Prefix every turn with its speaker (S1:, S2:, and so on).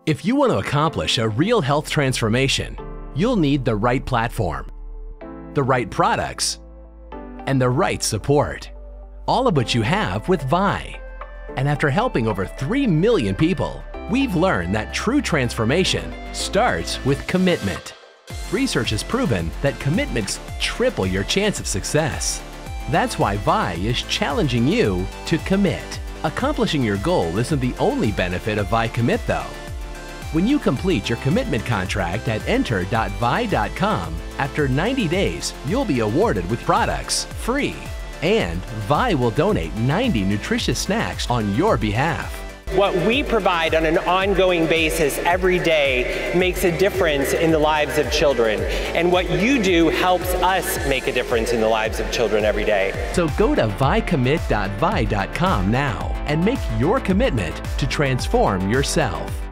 S1: If you want to accomplish a real health transformation, you'll need the right platform, the right products, and the right support, all of which you have with Vi. And after helping over 3 million people, we've learned that true transformation starts with commitment. Research has proven that commitments triple your chance of success. That's why Vi is challenging you to commit. Accomplishing your goal isn't the only benefit of Vi Commit though. When you complete your commitment contract at enter.vi.com, after 90 days, you'll be awarded with products free. And Vi will donate 90 nutritious snacks on your behalf.
S2: What we provide on an ongoing basis every day makes a difference in the lives of children. And what you do helps us make a difference in the lives of children every day.
S1: So go to vicommit.vi.com now and make your commitment to transform yourself.